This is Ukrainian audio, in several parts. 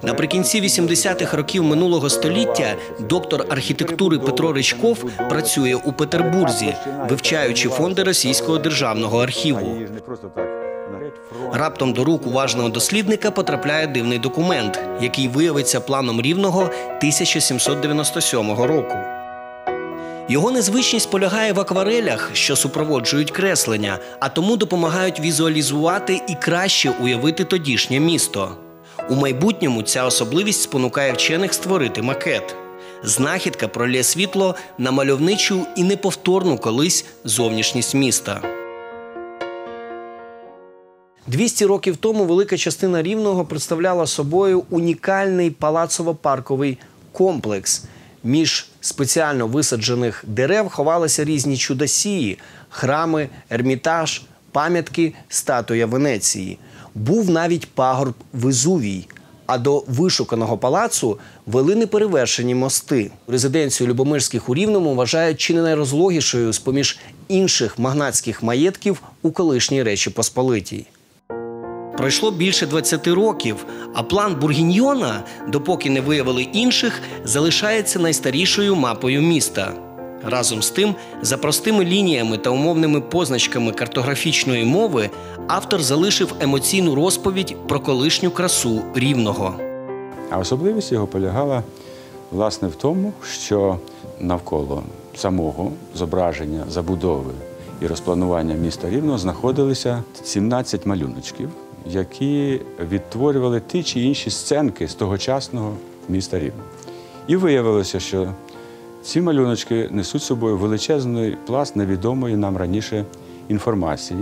Наприкінці 80-х років минулого століття доктор архітектури Петро Ричков працює у Петербурзі, вивчаючи фонди Російського державного архіву. Раптом до рук уважного дослідника потрапляє дивний документ, який виявиться планом Рівного 1797 року. Його незвичність полягає в акварелях, що супроводжують креслення, а тому допомагають візуалізувати і краще уявити тодішнє місто. У майбутньому ця особливість спонукає вчених створити макет. Знахідка пролє світло на мальовничу і неповторну колись зовнішність міста. 200 років тому велика частина Рівного представляла собою унікальний палацово-парковий комплекс. Між спеціально висаджених дерев ховалися різні чудосії – храми, Ермітаж, пам'ятки, статуя Венеції. Був навіть пагорб Везувій, а до вишуканого палацу вели неперевершені мости. Резиденцію Любомирських у Рівному вважають чи не найрозлогішою з-поміж інших магнатських маєтків у колишній Речі Посполитій. Пройшло більше 20 років, а план Бургіньйона, допоки не виявили інших, залишається найстарішою мапою міста. Разом з тим, за простими лініями та умовними позначками картографічної мови, автор залишив емоційну розповідь про колишню красу Рівного. А особливість його полягала, власне, в тому, що навколо самого зображення, забудови і розпланування міста Рівного знаходилися 17 малюночків, які відтворювали ті чи інші сценки з тогочасного міста Рівного. І виявилося, що ці малюночки несуть з собою величезний пласт невідомої нам раніше інформації.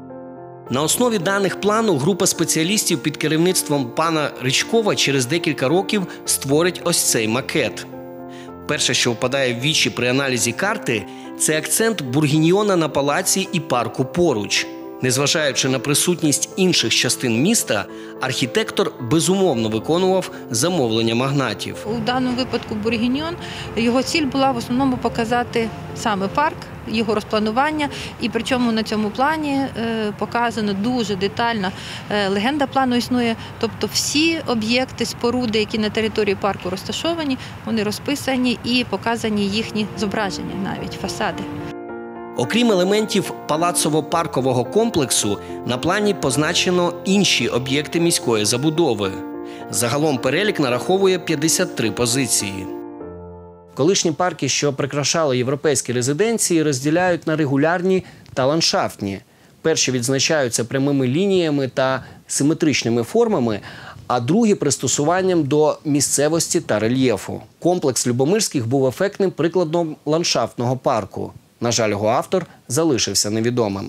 На основі даних плану група спеціалістів під керівництвом пана Ричкова через декілька років створить ось цей макет. Перше, що впадає в вічі при аналізі карти – це акцент Бургіньйона на палаці і парку поруч. Незважаючи на присутність інших частин міста, архітектор безумовно виконував замовлення магнатів. У даному випадку Бургіньйон, його ціль була в основному показати саме парк, його розпланування. І причому на цьому плані показано дуже детально, легенда плану існує. Тобто всі об'єкти, споруди, які на території парку розташовані, вони розписані і показані їхні зображення, навіть фасади. Окрім елементів палацово-паркового комплексу, на плані позначено інші об'єкти міської забудови. Загалом перелік нараховує 53 позиції. Колишні парки, що прикрашали європейські резиденції, розділяють на регулярні та ландшафтні. Перші відзначаються прямими лініями та симетричними формами, а другі – пристосуванням до місцевості та рельєфу. Комплекс Любомирських був ефектним прикладом ландшафтного парку. На жаль, його автор залишився невідомим.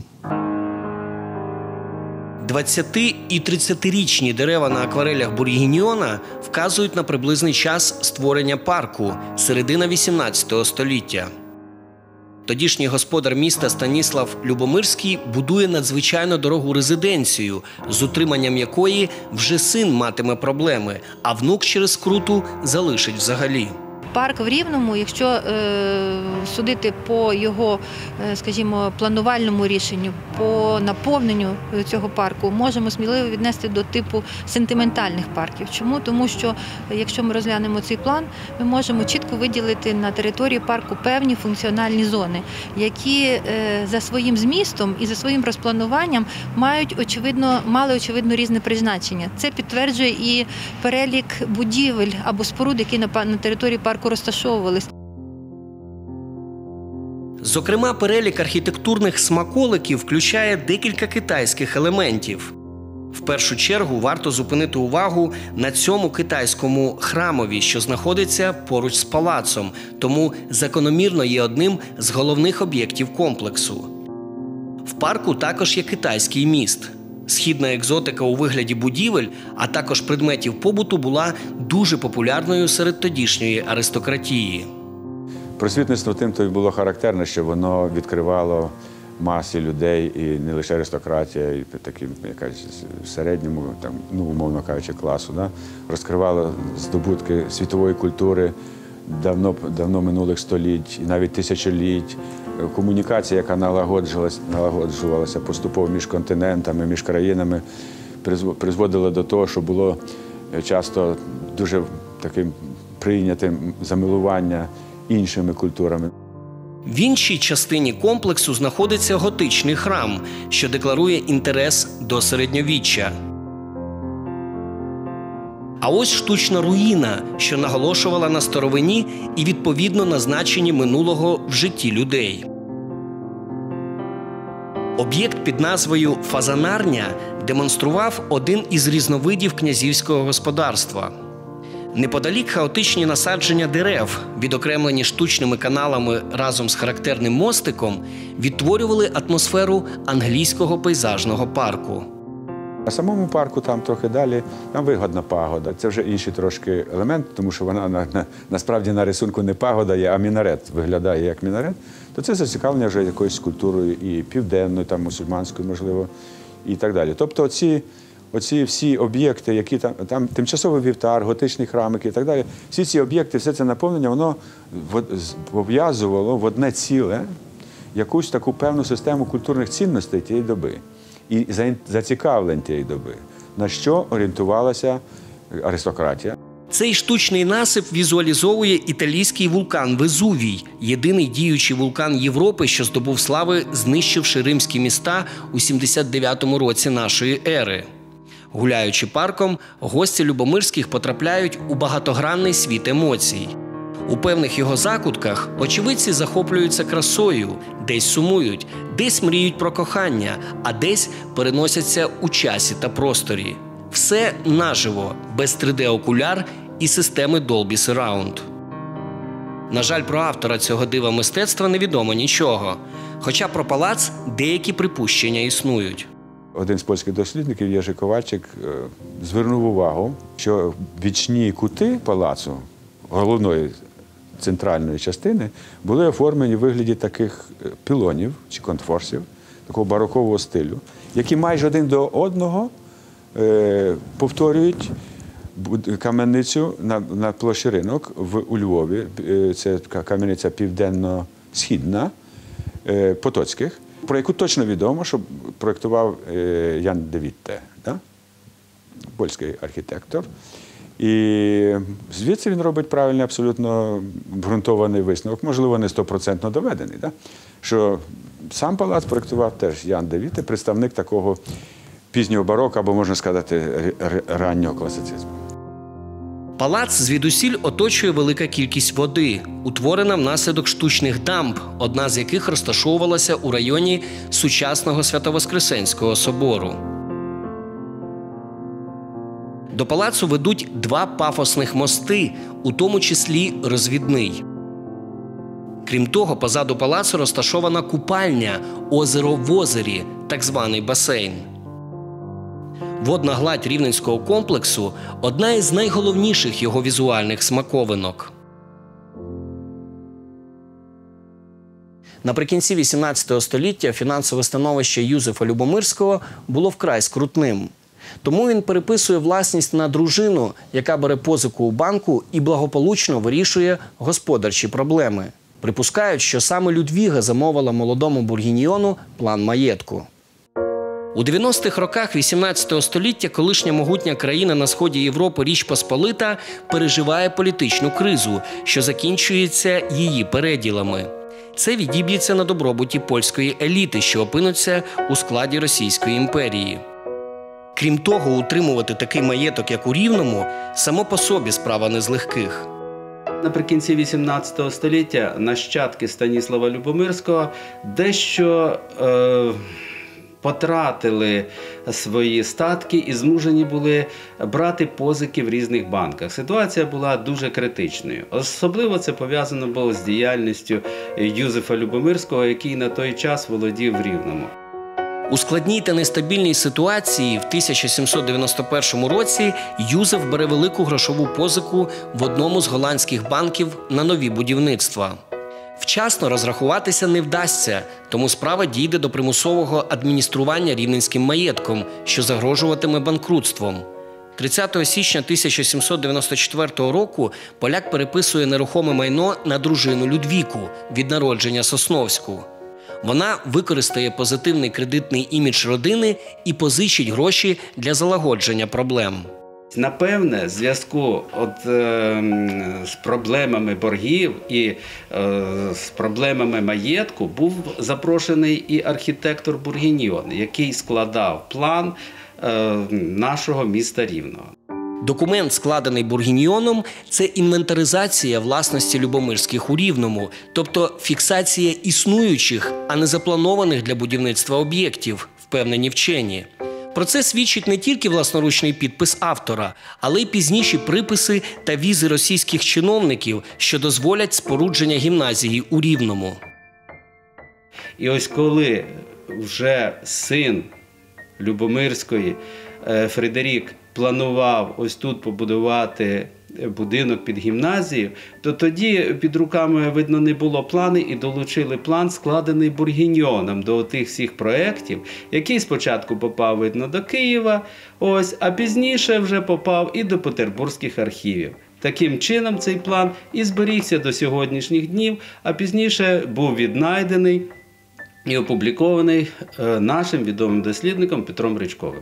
20- і 30-річні дерева на акварелях Бургіньйона вказують на приблизний час створення парку – середина 18 століття. Тодішній господар міста Станіслав Любомирський будує надзвичайно дорогу резиденцію, з утриманням якої вже син матиме проблеми, а внук через скруту залишить взагалі. Парк в Рівному, якщо судити по його, скажімо, планувальному рішенню, по наповненню цього парку, можемо сміливо віднести до типу сентиментальних парків. Чому? Тому що, якщо ми розглянемо цей план, ми можемо чітко виділити на території парку певні функціональні зони, які за своїм змістом і за своїм розплануванням мали очевидно різне призначення. Це підтверджує і перелік будівель або споруд, які на території парку розташовувалися. Зокрема, перелік архітектурних смаколиків включає декілька китайських елементів. В першу чергу варто зупинити увагу на цьому китайському храмові, що знаходиться поруч з палацом, тому закономірно є одним з головних об'єктів комплексу. В парку також є китайський міст. Східна екзотика у вигляді будівель, а також предметів побуту була дуже популярною серед тодішньої аристократії. Просвітництво тим то й було характерне, що воно відкривало масі людей, і не лише аристократія, і такі, середньому, умовно кажучи, класу. Да? Розкривало здобутки світової культури давно минулих століть, і навіть тисячоліть. Комунікація, яка налагоджувалася поступово між континентами, між країнами, призводила до того, що було часто дуже таким прийнятим замилування іншими культурами. В іншій частині комплексу знаходиться готичний храм, що декларує інтерес до середньовіччя. А ось штучна руїна, що наголошувала на старовині і відповідно на значенні минулого в житті людей. Об'єкт під назвою «Фазанарня» демонстрував один із різновидів князівського господарства. Неподалік хаотичні насадження дерев, відокремлені штучними каналами разом з характерним мостиком, відтворювали атмосферу англійського пейзажного парку. На самому парку, там трохи далі, там вигодна пагода. Це вже інший трошки елемент, тому що вона насправді на рисунку не пагода є, а мінарет виглядає як мінарет. То це зацікавлення вже якоюсь культурою і південною, там, мусульманською, можливо, і так далі. Тобто оці всі об'єкти, які там тимчасовий вівтар, готичний храмик і так далі, всі ці об'єкти, все це наповнення, воно пов'язувало в одне ціле якусь таку певну систему культурних цінностей тієї доби і зацікавлень тієї доби, на що орієнтувалася аристократія. Цей штучний насип візуалізовує італійський вулкан Везувій, єдиний діючий вулкан Європи, що здобув слави, знищивши римські міста у 79-му році нашої ери. Гуляючи парком, гості Любомирських потрапляють у багатогранний світ емоцій. У певних його закутках очевидці захоплюються красою, десь сумують, десь мріють про кохання, а десь переносяться у часі та просторі. Все наживо, без 3D-окуляр і системи Dolby Surround. На жаль, про автора цього дива мистецтва невідомо нічого, хоча про палац деякі припущення існують. Один з польських дослідників, Єrzy Ковальчик, звернув увагу, що бічні кути палацу, головної центральної частини, були оформлені в вигляді таких пілонів чи конфорсів, такого барокового стилю, які майже один до одного повторюють кам'яницю на площі Ринок у Львові. Це кам'яниця південно-східна Потоцьких, про яку точно відомо, що проєктував Ян де Вітте, польський архітектор. І звідси він робить правильний, абсолютно ґрунтований висновок, можливо, не 100% доведений, що сам палац проєктував теж Ян де Вітте, представник такого пізнього бароко, або, можна сказати, раннього класицизму. Палац звідусіль оточує велика кількість води, утворена внаслідок штучних дамб, одна з яких розташовувалася у районі сучасного Свято-Воскресенського собору. До палацу ведуть два пафосних мости, у тому числі розвідний. Крім того, позаду палацу розташована купальня «Озеро в озері», так званий басейн. Водна гладь Рівненського комплексу – одна із найголовніших його візуальних смаковинок. Наприкінці XVIII століття фінансове становище Юзефа Любомирського було вкрай скрутним. Тому він переписує власність на дружину, яка бере позику у банку і благополучно вирішує господарчі проблеми. Припускають, що саме Людвіга замовила молодому бургіньйону план маєтку. У 90-х роках XVIII століття колишня могутня країна на сході Європи Річ Посполита переживає політичну кризу, що закінчується її переділами. Це відіб'ється на добробуті польської еліти, що опинуться у складі Російської імперії. Крім того, утримувати такий маєток, як у Рівному, само по собі справа не з легких. Наприкінці XVIII століття нащадки Станіслава Любомирського дещо потратили свої статки і змушені були брати позики в різних банках. Ситуація була дуже критичною. Особливо це пов'язано було з діяльністю Юзефа Любомирського, який на той час володів Рівному. У складній та нестабільній ситуації в 1791 році Юзеф бере велику грошову позику в одному з голландських банків на нові будівництва. Вчасно розрахуватися не вдасться, тому справа дійде до примусового адміністрування рівненським маєтком, що загрожуватиме банкрутством. 30 січня 1794 року поляк переписує нерухоме майно на дружину Людвіку, від народження Сосновську. Вона використає позитивний кредитний імідж родини і позичить гроші для залагодження проблем. Напевне, в зв'язку з проблемами боргів і з проблемами маєтку був запрошений і архітектор Бургіньйон, який складав план нашого міста Рівного. Документ, складений Бургіньйоном, це інвентаризація власності Любомирських у Рівному, тобто фіксація існуючих, а не запланованих для будівництва об'єктів, впевнені вчені. Про це свідчить не тільки власноручний підпис автора, але й пізніші приписи та візи російських чиновників, що дозволять спорудження гімназії у Рівному. І ось коли вже син Любомирської Фредерік планував ось тут побудувати будинок під гімназію, то тоді під руками, видно, не було плану і долучили план, складений Бургіньйоном до тих всіх проєктів, який спочатку попав, видно, до Києва, а пізніше вже попав і до петербурзьких архівів. Таким чином цей план і зберігся до сьогоднішніх днів, а пізніше був віднайдений і опублікований нашим відомим дослідником Петром Ричковим.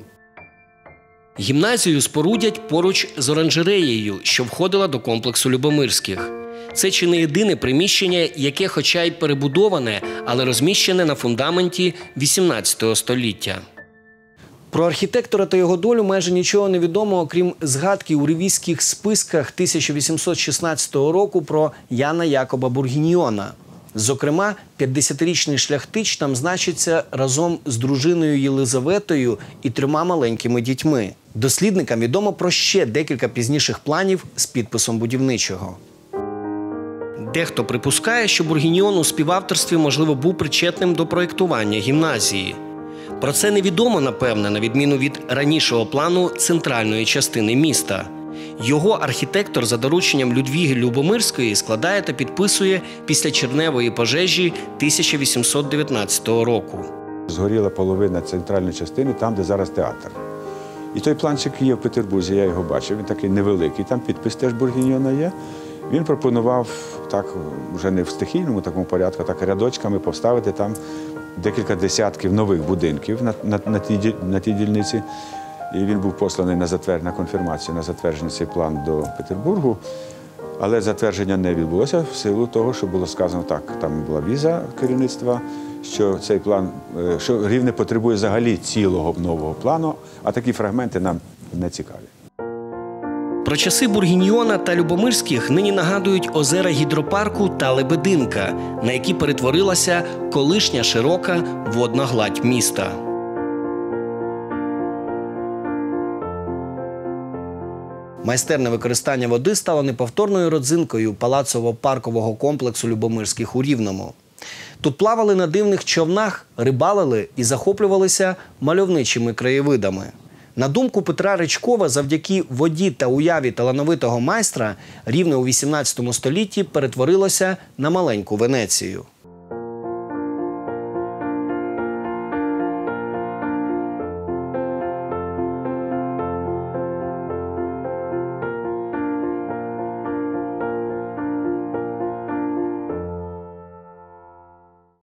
Гімназію спорудять поруч з оранжереєю, що входила до комплексу Любомирських. Це чи не єдине приміщення, яке хоча й перебудоване, але розміщене на фундаменті XVIII століття. Про архітектора та його долю майже нічого не відомо, окрім згадки у ревізьких списках 1816 року про Яна Якоба Бургіньйона. Зокрема, 50-річний шляхтич там значиться разом з дружиною Єлизаветою і 3 маленькими дітьми. Дослідникам відомо про ще декілька пізніших планів з підписом будівничого. Дехто припускає, що Бургіньйон у співавторстві, можливо, був причетним до проєктування гімназії. Про це невідомо, напевне, на відміну від ранішого плану центральної частини міста. Його архітектор за дорученням Людвіги Любомирської складає та підписує після червневої пожежі 1819 року. Згоріла половина центральної частини, там, де зараз театр. І той планчик є в Петербурзі, я його бачив, він такий невеликий, там підпис теж Бургіньйона є. Він пропонував, так, вже не в стихійному такому порядку, так рядочками поставити там декілька десятків нових будинків на тій дільниці. І він був посланий на конфірмацію, на затвердження цей план до Петербургу. Але затвердження не відбулося в силу того, що було сказано так, там була віза керівництва, що цей план, що Рівне потребує взагалі цілого нового плану, а такі фрагменти нам не цікаві. Про часи Бургіньйона та Любомирських нині нагадують озера гідропарку та Лебединка, на які перетворилася колишня широка водна гладь міста. Майстерне використання води стало неповторною родзинкою палацово-паркового комплексу Любомирських у Рівному. Тут плавали на дивних човнах, рибалили і захоплювалися мальовничими краєвидами. На думку Петра Ричкова, завдяки воді та уяві талановитого майстра, Рівне у XVIII столітті перетворилося на маленьку Венецію.